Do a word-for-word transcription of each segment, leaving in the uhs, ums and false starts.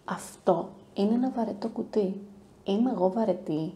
Αυτό είναι ένα βαρετό κουτί. Είμαι εγώ βαρετή?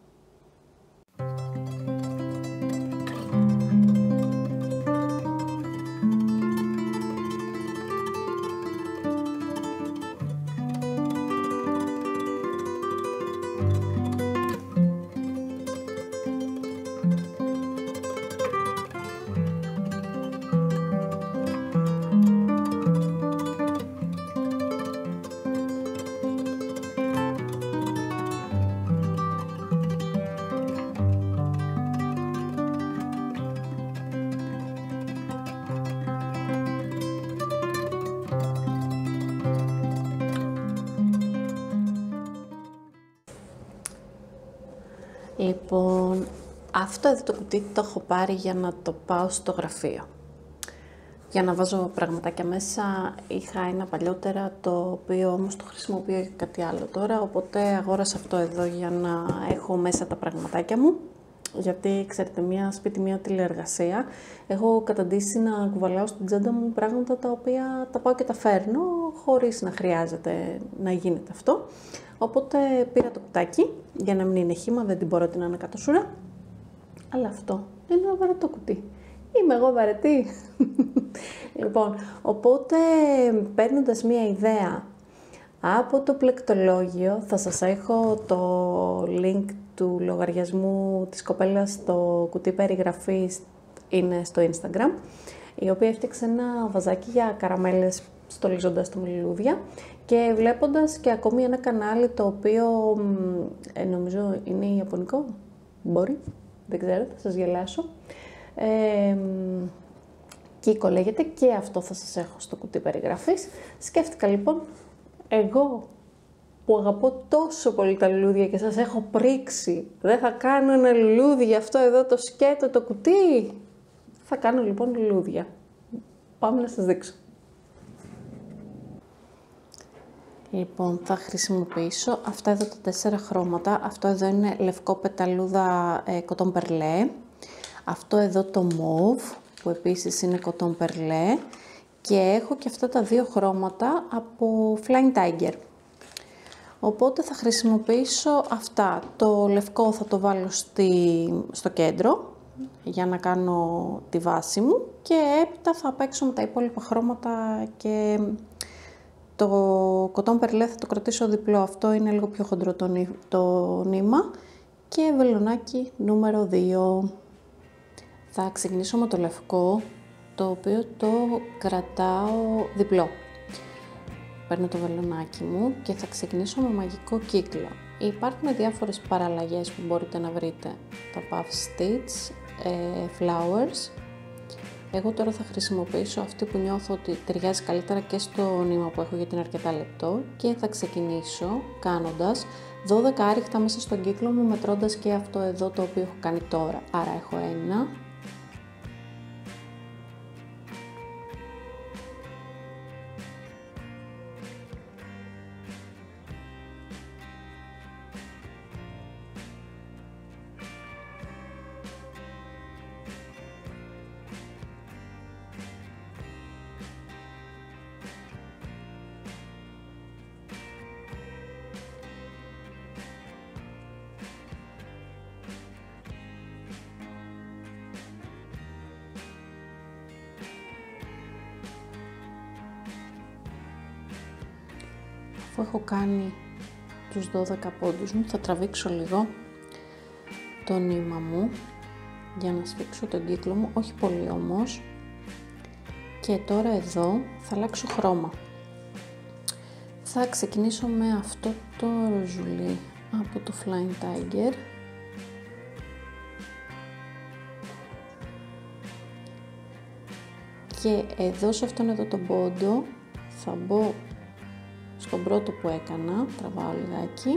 Λοιπόν, αυτό εδώ το κουτί το έχω πάρει για να το πάω στο γραφείο. Για να βάζω πραγματάκια μέσα. Είχα ένα παλιότερα, το οποίο όμως το χρησιμοποιώ για κάτι άλλο τώρα, οπότε αγόρασα αυτό εδώ για να έχω μέσα τα πραγματάκια μου. Γιατί, ξέρετε, μία σπίτι, μία τηλεεργασία. Έχω καταντήσει να κουβαλάω στην τσάντα μου πράγματα τα οποία τα πάω και τα φέρνω, χωρίς να χρειάζεται να γίνεται αυτό. Οπότε πήρα το κουτάκι, για να μην είναι χύμα, δεν την μπορώ την ανακατοσούρα. Αλλά αυτό είναι ένα βαρετό κουτί. Είμαι εγώ βαρετή? Λοιπόν, οπότε παίρνοντας μία ιδέα από το πλεκτολόγιο, θα σας έχω το link του λογαριασμού της κοπέλας στο κουτί περιγραφής, είναι στο Instagram, η οποία έφτιαξε ένα βαζάκι για καραμέλες στολίζοντας το με λουλούδια και βλέποντας και ακόμη ένα κανάλι το οποίο ε, νομίζω είναι ιαπωνικό, μπορεί, δεν ξέρω, θα σας γελάσω. Ε, Κίκο λέγεται, και αυτό θα σας έχω στο κουτί περιγραφής. Σκέφτηκα λοιπόν, εγώ που αγαπώ τόσο πολύ τα λουλούδια και σας έχω πρίξει, δεν θα κάνω ένα λουλούδι για αυτό εδώ το σκέτο, το κουτί? Θα κάνω λοιπόν λουλούδια. Πάμε να σας δείξω. Λοιπόν, θα χρησιμοποιήσω αυτά εδώ τα τέσσερα χρώματα. Αυτό εδώ είναι λευκό πεταλούδα ε, κοτόν περλέ. Αυτό εδώ το μόβ, που επίσης είναι κοτόν περλέ. Και έχω και αυτά τα δύο χρώματα από Flying Tiger. Οπότε θα χρησιμοποιήσω αυτά. Το λευκό θα το βάλω στη, στο κέντρο για να κάνω τη βάση μου και έπειτα θα παίξω με τα υπόλοιπα χρώματα και το κοτόν περλέ θα το κρατήσω διπλό. Αυτό είναι λίγο πιο χοντρό το, νη, το νήμα και βελονάκι νούμερο δύο. Θα ξεκινήσω με το λευκό, το οποίο το κρατάω διπλό. Παίρνω το βελονάκι μου και θα ξεκινήσω με μαγικό κύκλο. Υπάρχουν διάφορες παραλλαγές που μπορείτε να βρείτε. Τα puff stitch, ε, flowers. Εγώ τώρα θα χρησιμοποιήσω αυτή που νιώθω ότι ταιριάζει καλύτερα και στο νήμα που έχω, γιατί είναι αρκετά λεπτό, και θα ξεκινήσω κάνοντας δώδεκα άριχτα μέσα στον κύκλο μου, μετρώντας και αυτό εδώ το οποίο έχω κάνει τώρα. Άρα έχω ένα, αφού έχω κάνει τους δώδεκα πόντους μου, θα τραβήξω λίγο το νήμα μου για να σφίξω τον κύκλο μου, όχι πολύ όμως. Και τώρα εδώ θα αλλάξω χρώμα. Θα ξεκινήσω με αυτό το ροζουλί από το Flying Tiger. Και εδώ σε αυτόν εδώ τον πόντο θα μπω στον πρώτο που έκανα, τραβάω λιγάκι.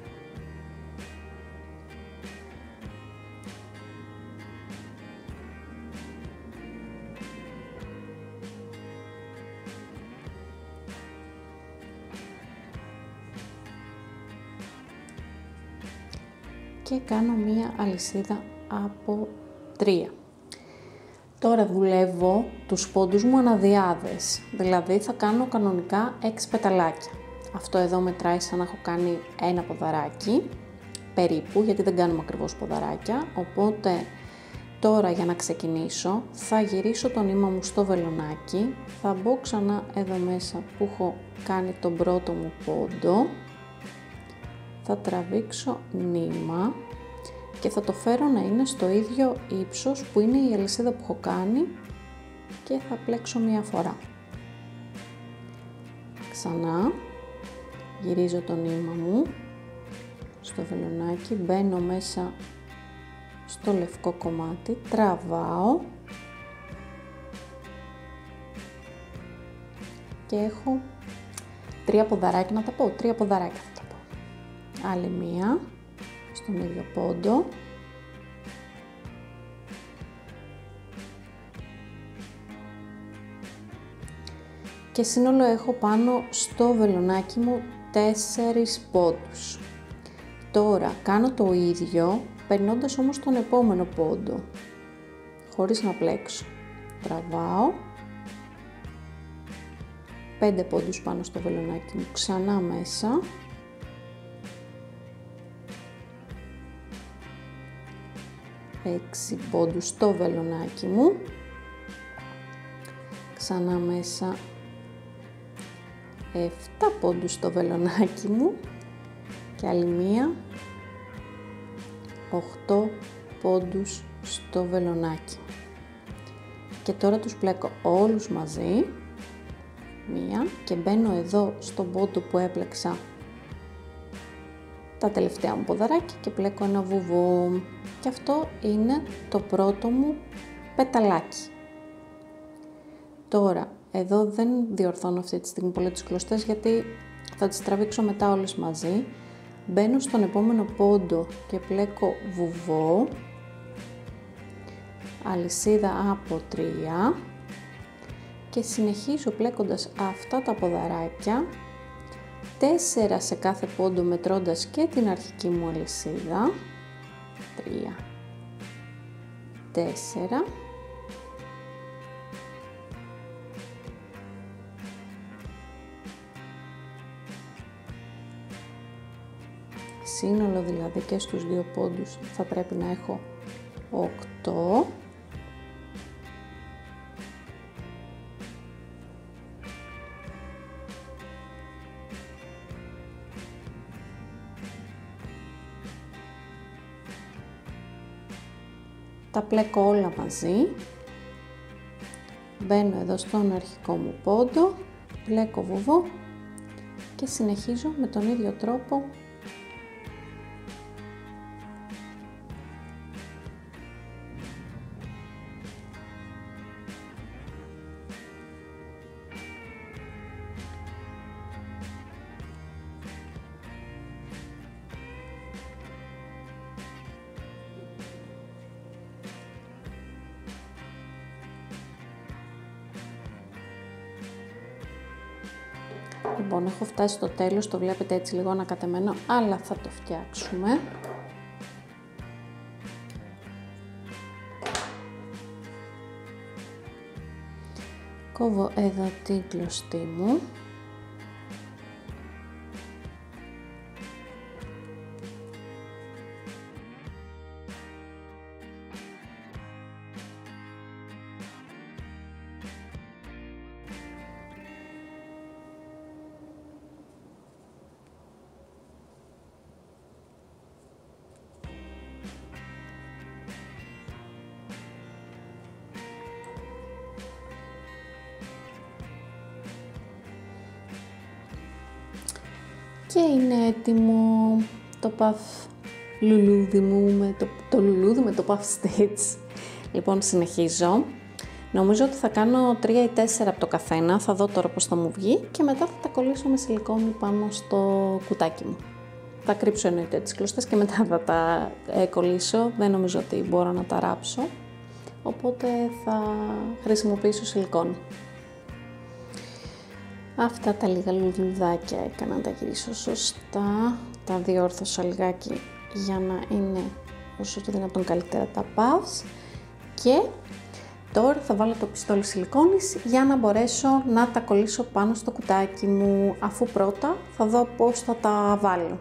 Και κάνω μία αλυσίδα από τρία. Τώρα δουλεύω τους πόντους μου αναδιάδες, δηλαδή θα κάνω κανονικά έξι πεταλάκια. Αυτό εδώ μετράει σαν να έχω κάνει ένα ποδαράκι, περίπου, γιατί δεν κάνουμε ακριβώς ποδαράκια, οπότε τώρα για να ξεκινήσω θα γυρίσω το νήμα μου στο βελονάκι, θα μπω ξανά εδώ μέσα που έχω κάνει τον πρώτο μου πόντο, θα τραβήξω νήμα και θα το φέρω να είναι στο ίδιο ύψος που είναι η αλυσίδα που έχω κάνει και θα πλέξω μία φορά. Ξανά γυρίζω το νήμα μου στο βελονάκι, μπαίνω μέσα στο λευκό κομμάτι, τραβάω και έχω τρία ποδαράκια, να τα πω, τρία ποδαράκια θα τα πω. Άλλη μία στον ίδιο πόντο. Και σύνολο έχω πάνω στο βελονάκι μου τέσσερις πόντους. Τώρα κάνω το ίδιο, περνώντας όμως τον επόμενο πόντο, χωρίς να πλέξω. Τραβάω, πέντε πόντους πάνω στο βελονάκι μου, ξανά μέσα. έξι πόντους στο βελονάκι μου, ξανά μέσα. επτά πόντους στο βελονάκι μου και άλλη μία. οκτώ πόντους στο βελονάκι. Και τώρα τους πλέκω όλους μαζί. Μία και μπαίνω εδώ στον πόντο που έπλεξα τα τελευταία μου ποδαράκια και πλέκω ένα βουβό. Και αυτό είναι το πρώτο μου πεταλάκι. Τώρα, εδώ δεν διορθώνω αυτή τη στιγμή πολύ τις κλωστές γιατί θα τις τραβήξω μετά όλες μαζί. Μπαίνω στον επόμενο πόντο και πλέκω βουβό, αλυσίδα από τρία και συνεχίζω πλέκοντας αυτά τα ποδαράκια, τέσσερα σε κάθε πόντο μετρώντας και την αρχική μου αλυσίδα, τρία, τέσσερα, σύνολο δηλαδή και στους δύο πόντους θα πρέπει να έχω οκτώ, τα πλέκω όλα μαζί, μπαίνω εδώ στον αρχικό μου πόντο, πλέκω βουβό και συνεχίζω με τον ίδιο τρόπο Λοιπόν, έχω φτάσει στο τέλος, το βλέπετε έτσι λίγο ανακατεμένο, αλλά θα το φτιάξουμε. Κόβω εδώ την κλωστή μου. Και είναι έτοιμο το puff λουλούδι μου, με το, το λουλούδι με το puff stitch. Λοιπόν, συνεχίζω. Νομίζω ότι θα κάνω τρία ή τέσσερα από το καθένα, θα δω τώρα πώς θα μου βγει και μετά θα τα κολλήσω με σιλικόνη πάνω στο κουτάκι μου. Θα κρύψω εννοείται τις κλωστές και μετά θα τα ε, κολλήσω, δεν νομίζω ότι μπορώ να τα ράψω, οπότε θα χρησιμοποιήσω σιλικόνη. Αυτά τα λίγα λουλουδάκια έκανα να τα γυρίσω σωστά, τα διόρθωσα λιγάκι για να είναι όσο το δυνατόν καλύτερα τα puffs και Τώρα θα βάλω το πιστόλι σιλικόνης για να μπορέσω να τα κολλήσω πάνω στο κουτάκι μου, αφού πρώτα θα δω πώς θα τα βάλω.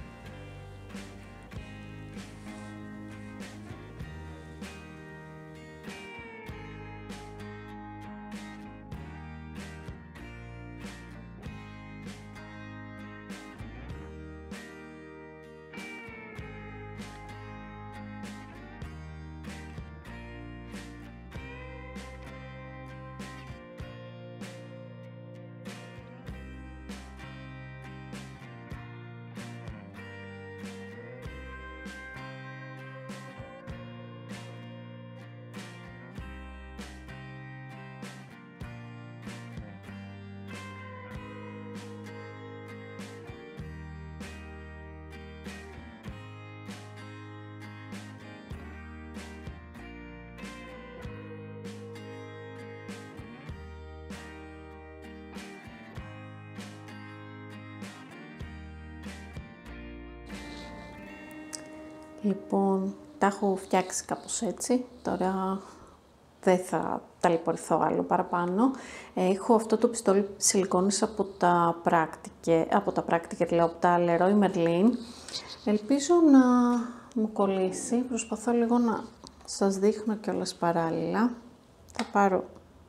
Λοιπόν, τα έχω φτιάξει κάπως έτσι, τώρα δεν θα ταλαιπωρηθώ άλλο παραπάνω. Έχω αυτό το πιστόλι σιλικόνης από τα Practical, από τα Practical, λέω, από τα Leroy Merlin. Ελπίζω να μου κολλήσει, προσπαθώ λίγο να σας δείχνω κιόλας παράλληλα. Θα πάρω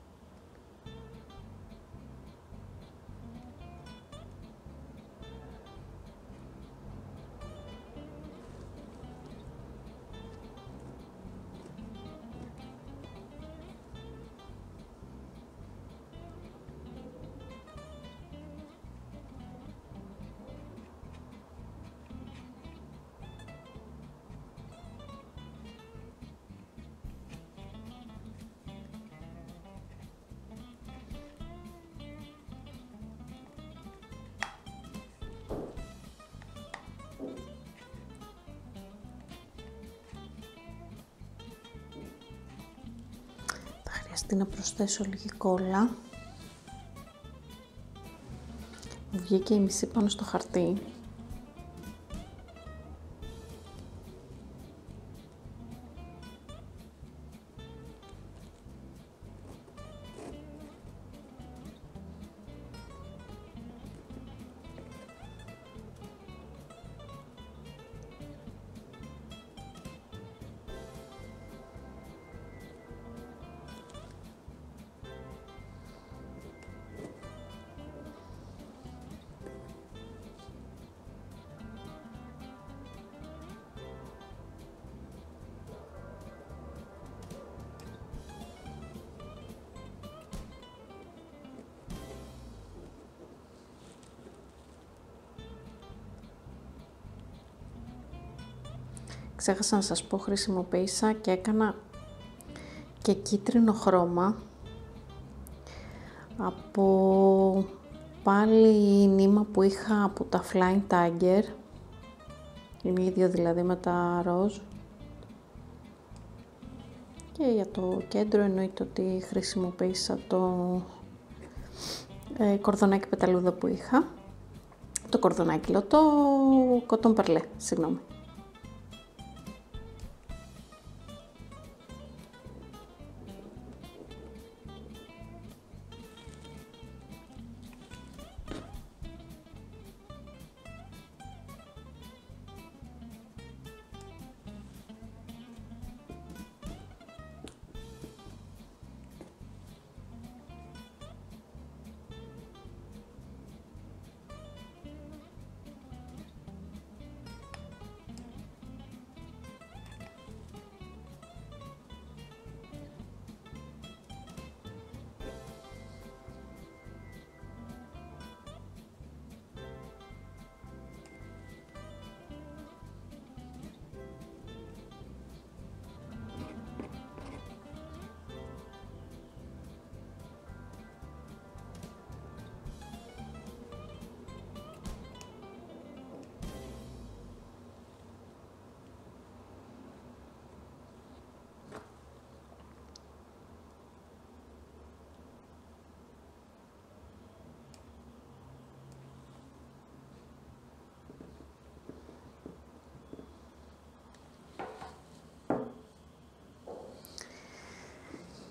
να προσθέσω λίγη κόλλα. Βγήκε η μισή πάνω στο χαρτί. Ξέχασα να σας πω, χρησιμοποίησα και έκανα και κίτρινο χρώμα από πάλι νήμα που είχα από τα Flying Tiger. Είναι ίδιο δηλαδή με τα ροζ. Και για το κέντρο εννοείται ότι χρησιμοποίησα το ε, κορδονάκι πεταλούδα που είχα. Το κορδονάκι, λέω, το κοτόν περλέ, συγγνώμη.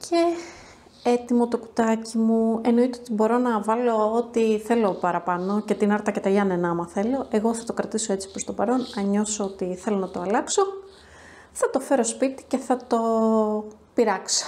Και έτοιμο το κουτάκι μου. Εννοείται ότι μπορώ να βάλω ό,τι θέλω παραπάνω και την Άρτα και τα Γιάννενα άμα θέλω. Εγώ θα το κρατήσω έτσι προς το παρόν. Αν νιώσω ότι θέλω να το αλλάξω, θα το φέρω σπίτι και θα το πειράξω.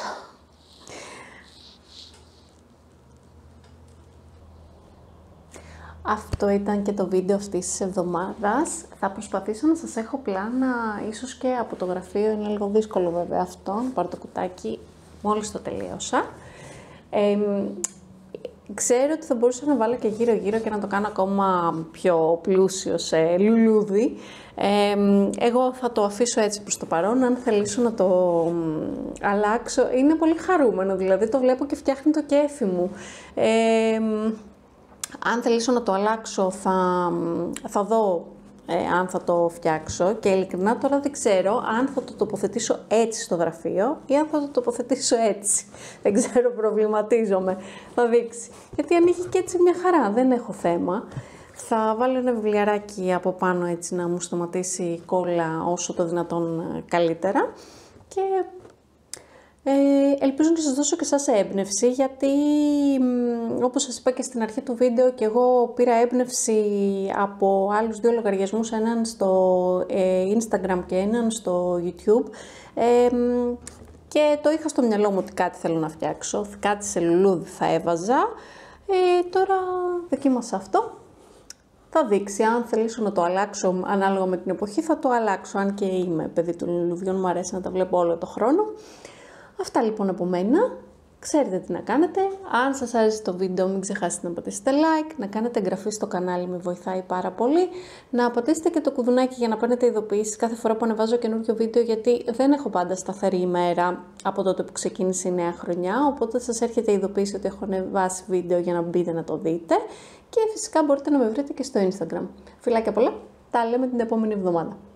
Αυτό ήταν και το βίντεο αυτής της εβδομάδας. Θα προσπαθήσω να σας έχω πλάνα, ίσως και από το γραφείο. Είναι λίγο δύσκολο βέβαια αυτό, να πάρω το κουτάκι μόλις το τελείωσα. Ε, ξέρω ότι θα μπορούσα να βάλω και γύρω γύρω και να το κάνω ακόμα πιο πλούσιο σε λουλούδι. Ε, εγώ θα το αφήσω έτσι προς το παρόν. Αν θελήσω να το αλλάξω, είναι πολύ χαρούμενο, δηλαδή το βλέπω και φτιάχνει το κέφι μου. Ε, αν θελήσω να το αλλάξω θα, θα δω ε, αν θα το φτιάξω και ειλικρινά τώρα δεν ξέρω αν θα το τοποθετήσω έτσι στο γραφείο ή αν θα το τοποθετήσω έτσι. Δεν ξέρω, προβληματίζομαι. Θα δείξει. Γιατί ανοίγει και έτσι μια χαρά, δεν έχω θέμα. Θα βάλω ένα βιβλιαράκι από πάνω έτσι να μου σταματήσει η κόλλα όσο το δυνατόν καλύτερα και ε, ελπίζω να σας δώσω και σας έμπνευση, γιατί όπως σας είπα και στην αρχή του βίντεο και εγώ πήρα έμπνευση από άλλους δύο λογαριασμούς, έναν στο ε, Instagram και έναν στο YouTube ε, και το είχα στο μυαλό μου ότι κάτι θέλω να φτιάξω, κάτι σε λουλούδι θα έβαζα, ε, τώρα δοκίμασα αυτό. Θα δείξει, αν θελήσω να το αλλάξω ανάλογα με την εποχή θα το αλλάξω, αν και είμαι παιδί των λουλουδιών, μου αρέσει να τα βλέπω όλο το χρόνο. Αυτά λοιπόν από μένα, ξέρετε τι να κάνετε. Αν σας άρεσε το βίντεο μην ξεχάσετε να πατήσετε like, να κάνετε εγγραφή στο κανάλι, με βοηθάει πάρα πολύ. Να πατήσετε και το κουδουνάκι για να παίρνετε ειδοποιήσεις κάθε φορά που ανεβάζω καινούριο βίντεο, γιατί δεν έχω πάντα σταθερή ημέρα από τότε που ξεκίνησε η νέα χρονιά, οπότε σας έρχεται η ειδοποίηση ότι έχω ανεβάσει βίντεο για να μπείτε να το δείτε. Και φυσικά μπορείτε να με βρείτε και στο Instagram. Φιλάκια πολλά, τα λέμε την επόμενη εβδομάδα.